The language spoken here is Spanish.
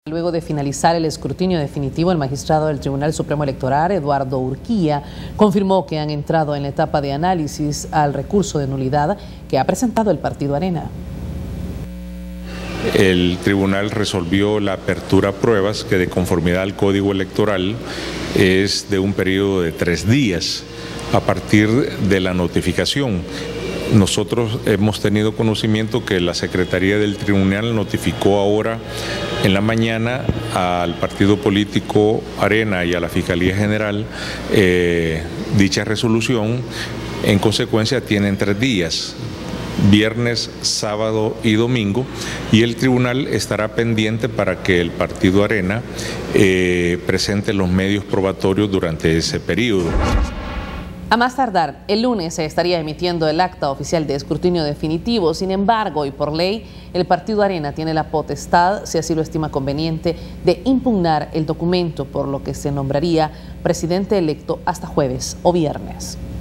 Luego de finalizar el escrutinio definitivo, el magistrado del Tribunal Supremo Electoral, Eduardo Urquía, confirmó que han entrado en la etapa de análisis al recurso de nulidad que ha presentado el Partido Arena. El tribunal resolvió la apertura a pruebas que, de conformidad al Código Electoral, es de un periodo de 3 días a partir de la notificación. Nosotros hemos tenido conocimiento que la Secretaría del Tribunal notificó ahora en la mañana al partido político Arena y a la Fiscalía General dicha resolución. En consecuencia, tienen 3 días, viernes, sábado y domingo, y el tribunal estará pendiente para que el partido Arena presente los medios probatorios durante ese periodo. A más tardar, el lunes se estaría emitiendo el acta oficial de escrutinio definitivo. Sin embargo, y por ley, el Partido Arena tiene la potestad, si así lo estima conveniente, de impugnar el documento, por lo que se nombraría presidente electo hasta jueves o viernes.